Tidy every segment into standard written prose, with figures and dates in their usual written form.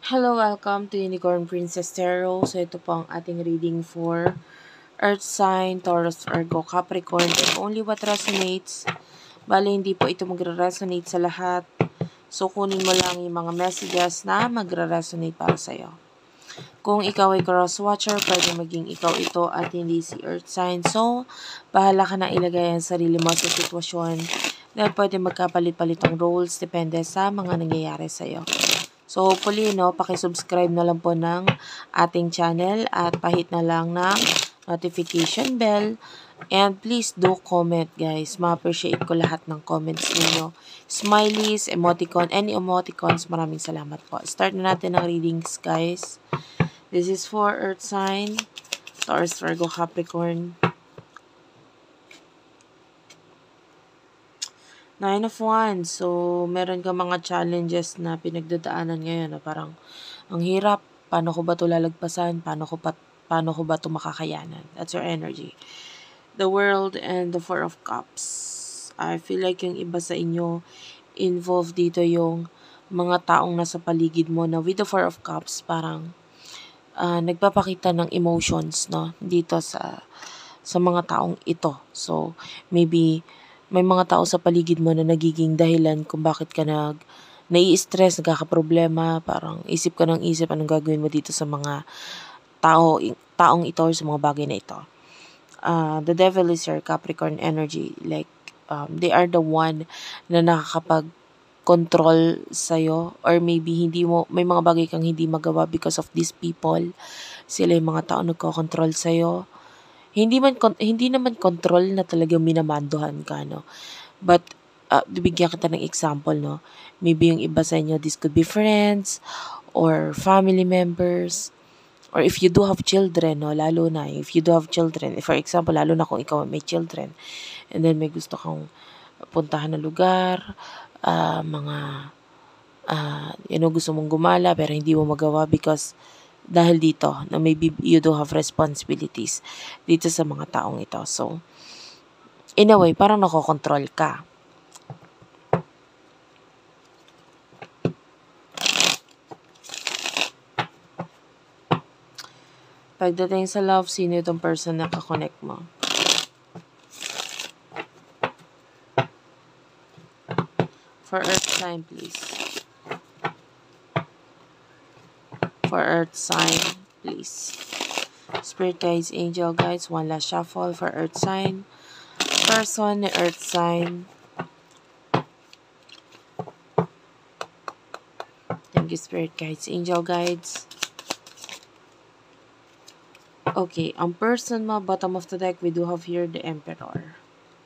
Hello, welcome to Unicorn Princess Tarot. So, ito po ang ating reading for Earth Sign, Taurus, Virgo, Capricorn, and only what resonates. Bali, hindi po ito magre-resonate sa lahat. So, kunin mo lang yung mga messages na magre-resonate para sa'yo. Kung ikaw ay cross-watcher, pwede maging ikaw ito at hindi si Earth Sign. So, bahala ka na ilagay ang sarili mo sa sitwasyon dahil pwede magkapalit-palit ang roles depende sa mga nangyayari sa'yo. So, hopefully, pakisubscribe na lang po ng ating channel at pahit na lang ng notification bell. And please do comment, guys. Ma-appreciate ko lahat ng comments ninyo. Smileys, emoticon, any emoticons, maraming salamat po. Start na natin ang readings, guys. This is for Earth Sign, Taurus, Virgo, Capricorn. Nine of Wands. So, meron ka mga challenges na pinagdadaanan ngayon na parang ang hirap. Paano ko ba ito lalagpasan? Paano ko ba ito makakayanan? That's your energy. The World and the Four of Cups. I feel like yung iba sa inyo involved dito yung mga taong nasa paligid mo na with the Four of Cups parang nagpapakita ng emotions dito sa mga taong ito. So, maybe may mga tao sa paligid mo na nagiging dahilan kung bakit ka nai-stress, nagkakaproblema, parang isip ka ng isip anong gagawin mo dito sa mga taong ito or sa mga bagay na ito. The Devil is your Capricorn energy. Like, they are the one na nakakapag-control sa'yo or maybe may mga bagay kang hindi magawa because of these people. Sila yung mga tao nagko-control sa'yo. Hindi naman control na talagang minamandohan ka, no? But, bibigyan kita ng example, no? Maybe yung iba sa inyo, this could be friends, or family members, or if you do have children, no? Lalo na, if you do have children, for example, lalo na kung ikaw may children, and then may gusto kang puntahan na lugar, gusto mong gumala, pero hindi mo magawa because dahil dito, na maybe you do have responsibilities dito sa mga taong ito. So, in a way, parang nakokontrol ka. Pagdating sa love, sino itong person na kakonect mo? For Earth sign, please. For Earth sign, please. Spirit guides, angel guides, one last shuffle for Earth sign. Person, Earth sign. Thank you, Spirit guides, angel guides. Okay, ang person mo, bottom of the deck, we do have here the Emperor.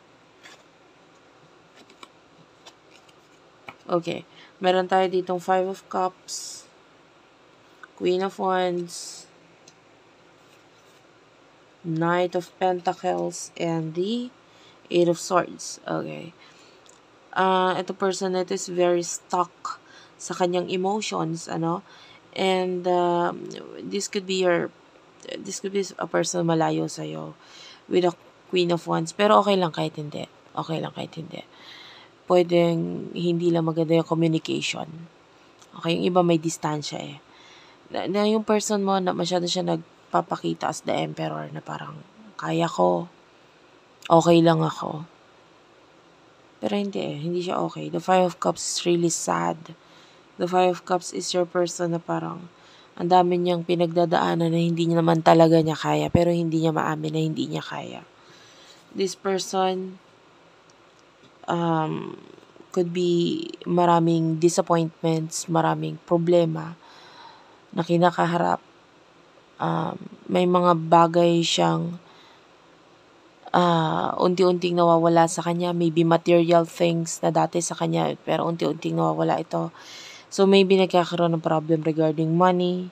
Okay, meron tayo ditong Five of Cups, Queen of Wands, Knight of Pentacles, and the Eight of Swords. Okay. Ito person na ito is very stuck sa kanyang emotions, and this could be a person malayo sa'yo with a Queen of Wands. Pero okay lang kahit hindi. Pwedeng hindi lang maganda yung communication. Okay, yung iba may distansya eh. Na yung person mo na masyado siya nagpapakita as the Emperor na parang kaya ko, okay lang ako. Pero hindi siya okay. The Five of Cups is really sad. The Five of Cups is your person na parang ang dami niyang pinagdadaanan na hindi niya naman talaga niya kaya, pero hindi niya maamin na hindi niya kaya. This person could be maraming disappointments, maraming problema na kinakaharap. May mga bagay siyang unti-unting nawawala sa kanya. Maybe material things na dati sa kanya, pero unti-unting nawawala ito. So, maybe nagkakaroon ng problem regarding money.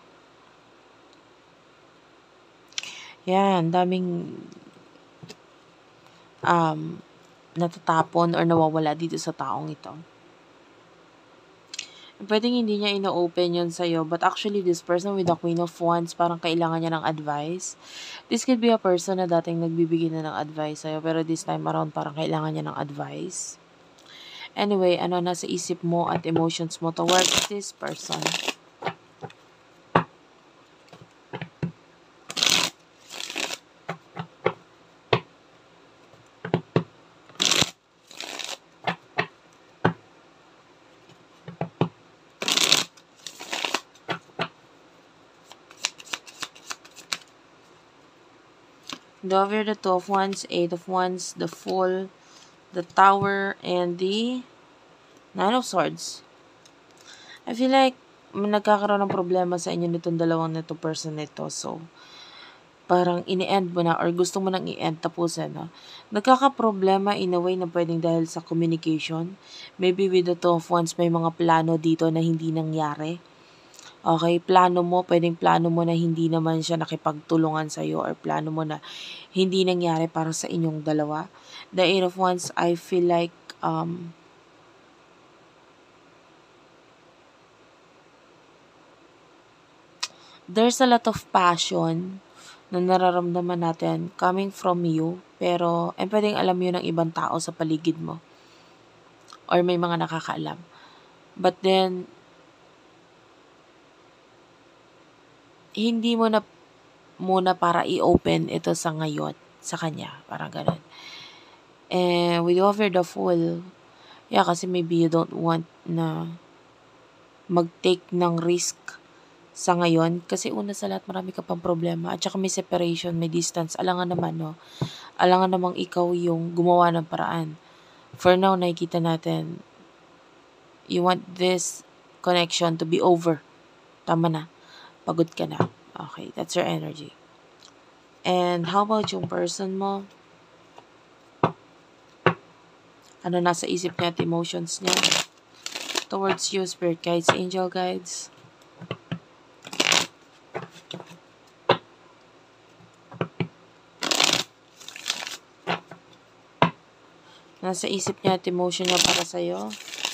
Yan, daming natatapon or nawawala dito sa taong ito. Pwedeng hindi niya ino-open yun sa'yo, but actually this person with the Queen of Wands, parang kailangan niya ng advice. This could be a person na dating nagbibigay na ng advice sa'yo, pero this time around parang kailangan niya ng advice. Anyway, nasa isip mo at emotions mo towards this person? The over the 2 of Wands, 8 of Wands, the Fool, the Tower, and the 9 of Swords. I feel like nagkakaroon ng problema sa inyo nitong dalawang nito person nito. So, parang ini-end mo na or gusto mo nang i-end, tapusin, no? Nagkakaproblema in a way na pwedeng dahil sa communication. Maybe with the 2 of Wands, may mga plano dito na hindi nangyari. Okay, pwedeng plano mo na hindi naman siya nakipagtulungan sa'yo or plano mo na hindi nangyari para sa inyong dalawa. The 8 of Wands, I feel like, there's a lot of passion na nararamdaman natin coming from you, pero pwedeng alam yun ng ibang tao sa paligid mo or may mga nakakaalam. But then, hindi mo na muna para i-open ito sa ngayon sa kanya. Parang ganun. And with over the Fool, kasi maybe you don't want na mag-take ng risk sa ngayon. Kasi una sa lahat, marami ka pang problema. At saka may separation, may distance. Alangan naman, no? Alangan namang ikaw yung gumawa ng paraan. For now, nakikita natin, you want this connection to be over. Tama na. Pagod ka na. Okay, that's your energy. And how about yung person mo? Ano nasa isip niya at emotions niya? Towards you, spirit guides, angel guides. Nasa isip niya at emotion niya para sa'yo.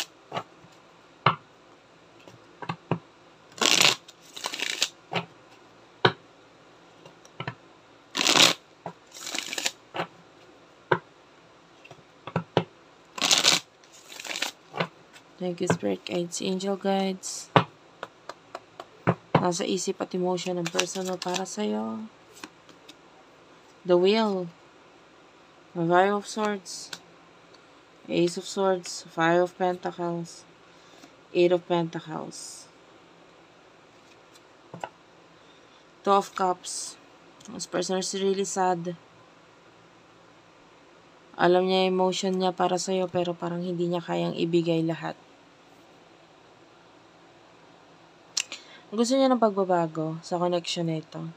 Thank you, spirit guides, angel guides. Nasa isip at emotion ng person mo para sa'yo. The Wheel. The Five of Swords. Ace of Swords, 5 of Pentacles, 8 of Pentacles, 2 of Cups. This person is really sad. Alam niya yung emotion niya para sa'yo pero parang hindi niya kayang ibigay lahat. Gusto niya ng pagbabago sa connection nito.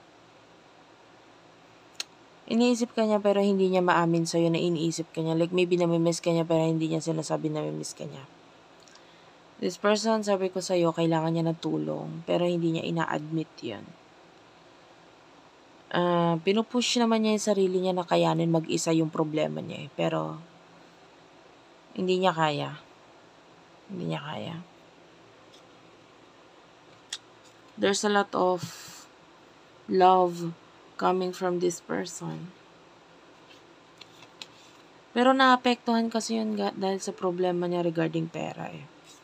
Iniisip ka niya pero hindi niya maamin sa'yo na iniisip ka niya. Like maybe namimiss ka niya pero hindi niya sinasabi na namimiss ka niya. This person, sabi ko sa'yo, kailangan niya ng tulong pero hindi niya ina-admit yun. Pinupush naman niya yung sarili niya na kayanin mag-isa yung problema niya eh. Pero hindi niya kaya. Hindi niya kaya. There's a lot of love coming from this person. Pero naapektuhan kasi yun dahil sa problema niya regarding pera eh.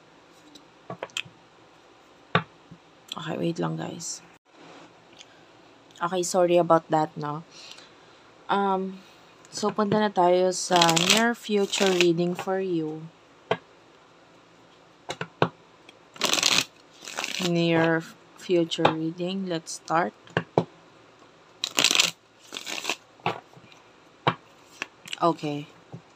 Okay, wait lang guys. Okay, sorry about that, no? So, punta na tayo sa near future reading for you. Near future reading. Let's start. Okay.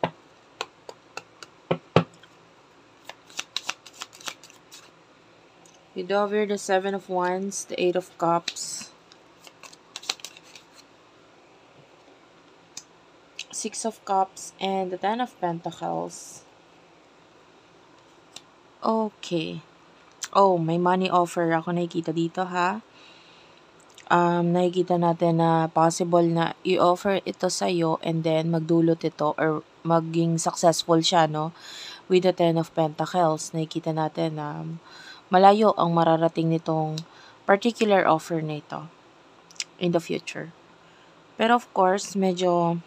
With over the 7 of Wands, the 8 of Cups, 6 of Cups, and the 10 of Pentacles. Okay. Oh, may money offer ako nakikita dito, ha? Nakikita natin na possible na i-offer ito sa'yo and then magdulot ito or maging successful siya, no? With the 10 of Pentacles, nakikita natin na malayo ang mararating nitong particular offer na ito in the future. Pero of course, medyo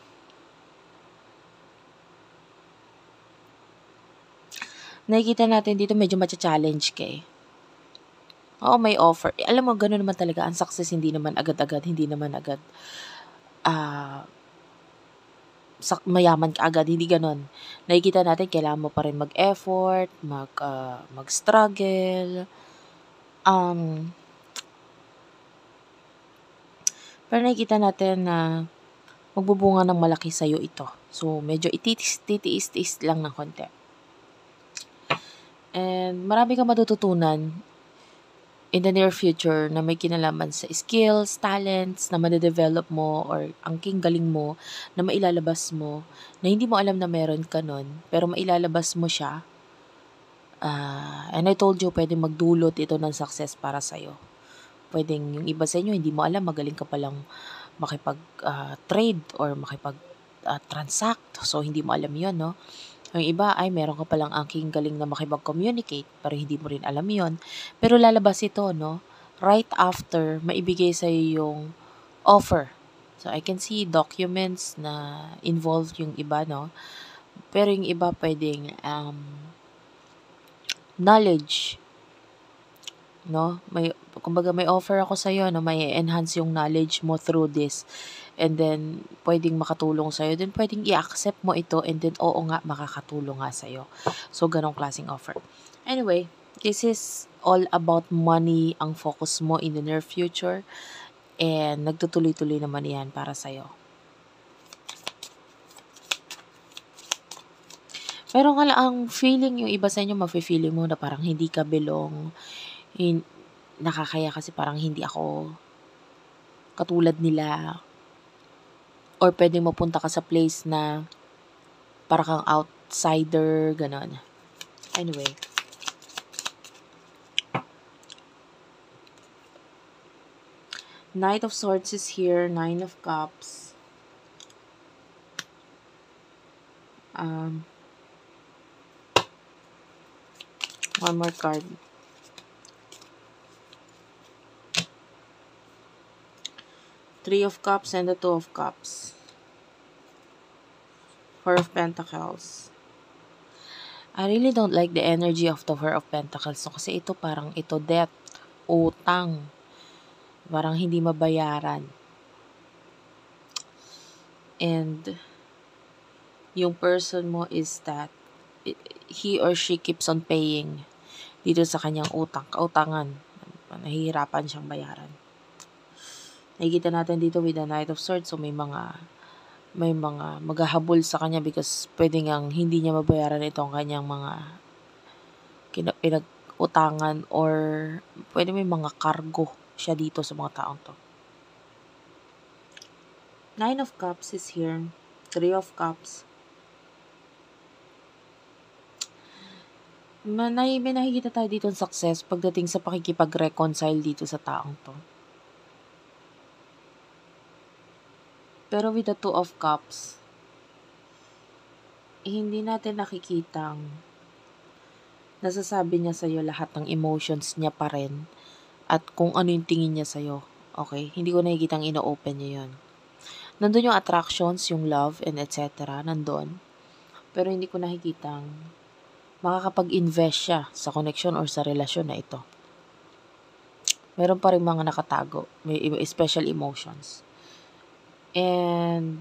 nakikita natin dito medyo matcha-challenge ka eh. Oo, may offer. Alam mo, gano'n naman talaga. Ang success, hindi naman agad-agad. Hindi naman agad mayaman ka agad. Hindi gano'n. Nakikita natin, kailangan mo pa rin mag-effort, mag-struggle. Pero nakikita natin na magbubunga ng malaki sa'yo ito. So, medyo titiis lang ng konti. And marami kang matututunan in the near future na may kinalaman sa skills, talents na madedevelop mo or ang galing mo na mailalabas mo na hindi mo alam na meron ka nun pero mailalabas mo siya. And I told you, pwedeng magdulot ito ng success para sa'yo. Pwedeng yung iba sa inyo, hindi mo alam, magaling ka palang makipag-trade or makipag-transact. So, hindi mo alam yun, no? Yung iba ay meron ka palang galing na makipag-communicate pero hindi mo rin alam yon. Pero lalabas ito, no? Right after, maibigay sa'yo yung offer. So, I can see documents na involved yung iba, no? Pero yung iba pwedeng knowledge, no? Kumbaga may offer ako sa'yo, no? May enhance yung knowledge mo through this. And then, pwedeng makatulong sa'yo. Then, pwedeng i-accept mo ito and then, oo nga, makakatulong nga sa'yo. So, ganong klaseng offer. Anyway, this is all about money ang focus mo in the near future. And, nagtutuloy-tuloy naman yan para sa'yo. Pero nga lang, ang feeling, yung iba sa inyo, mafe-feeling mo na parang hindi ka belong, nakakaya kasi parang hindi ako katulad nila. Or pwedeng mapunta ka sa place na parang kang outsider, ganon. Anyway. Knight of Swords is here. 9 of Cups. One more card. Three of Cups and the Two of Cups. Four of Pentacles. I really don't like the energy of the Four of Pentacles. So, kasi ito parang debt, utang. Parang hindi mabayaran. And yung person mo is that he or she keeps on paying dito sa kanyang kautangan. Nahihirapan siyang bayaran. Nakikita natin dito with the Knight of Swords, so may mga maghahabol sa kanya because pwede ngang hindi niya mabayaran itong kanyang mga pinag-utangan or pwede may mga cargo siya dito sa mga taong to. 9 of Cups is here. 3 of Cups. May nakikita tayo dito ng success pagdating sa pakikipag-reconcile dito sa taong to. Pero with the 2 of Cups, hindi natin nakikitang nasasabi niya sa'yo lahat ng emotions niya pa rin at kung ano yung tingin niya sa'yo. Okay? Hindi ko nakikitang ino-open niya yun. Nandun yung attractions, yung love, and etc. Nandun. Pero hindi ko nakikitang makakapag-invest siya sa connection or sa relasyon na ito. Meron pa rin mga nakatago. May special emotions. And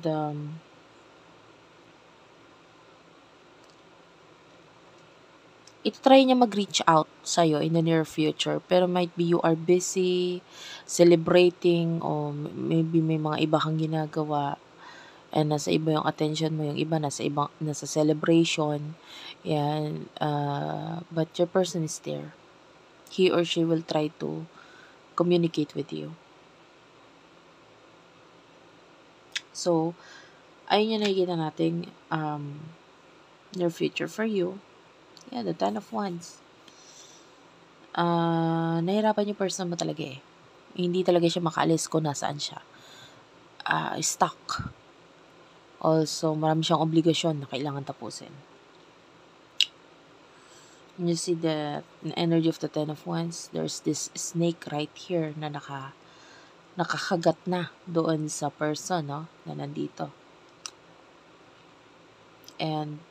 try niya mag-reach out sa'yo in the near future. Pero might be you are busy celebrating or maybe may mga iba kang ginagawa and nasa iba yung attention mo, yung iba nasa celebration. Yan. But your person is there. He or she will try to communicate with you. So, ayun yung nakikita nating near future for you. Yeah, the 10 of Wands. Nahirapan yung person mo talaga eh. Hindi talaga siya makaalis kung nasaan siya. Stuck. Also, marami siyang obligasyon na kailangan tapusin. And you see the energy of the 10 of Wands. There's this snake right here na nakakagat na doon sa person, no? Na nandito. And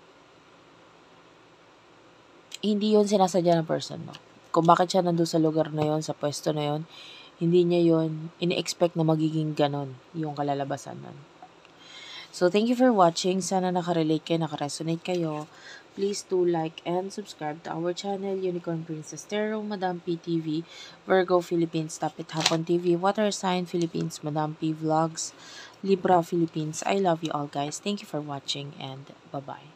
hindi yun sinasadya ng person mo. Kung bakit siya nandun sa lugar na yun, sa pwesto na yun, hindi niya yun ini-expect na magiging ganon yung kalalabasan nun. So, thank you for watching. Sana nakarelate kayo, nakaresonate kayo. Please do like and subscribe to our channel, Unicorn Princess Tarot, Madam P TV, Virgo Philippines, Tapit Hapon TV, Water Sign Philippines, Madam P Vlogs, Libra Philippines. I love you all, guys. Thank you for watching, and bye-bye.